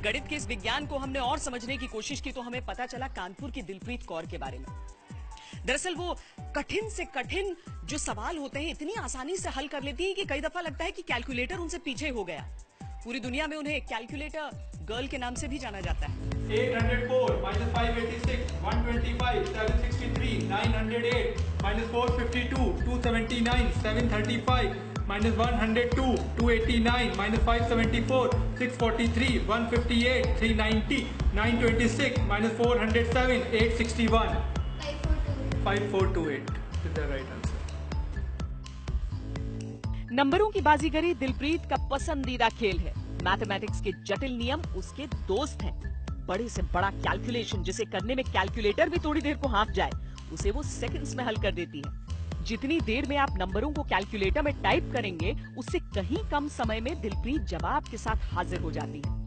गणित के इस विज्ञान को हमने और समझने की कोशिश की तो हमें पता चला कानपुर की दिलप्रीत कौर के बारे में। दरअसल वो कठिन से कठिन जो सवाल होते हैं इतनी आसानी से हल कर लेती है कि कई दफा लगता है कि कैलकुलेटर उनसे पीछे हो गया। पूरी दुनिया में उन्हें कैलकुलेटर गर्ल के नाम से भी जाना जाता है। 804 minus 586 125 763 908 minus 452 279 735 minus 102 289 minus 574 643 158 390 926 minus 407 861 5428 is the right answer. नंबरों की बाजीगरी दिलप्रीत का पसंदीदा खेल है। मैथमेटिक्स के जटिल नियम उसके दोस्त हैं। बड़े से बड़ा कैलकुलेशन जिसे करने में कैलकुलेटर भी थोड़ी देर को हाँफ जाए, उसे वो सेकंड्स में हल कर देती है। जितनी देर में आप नंबरों को कैलकुलेटर में टाइप करेंगे, उससे कहीं कम समय में दिलप्रीत जवाब के साथ हाजिर हो जाती है।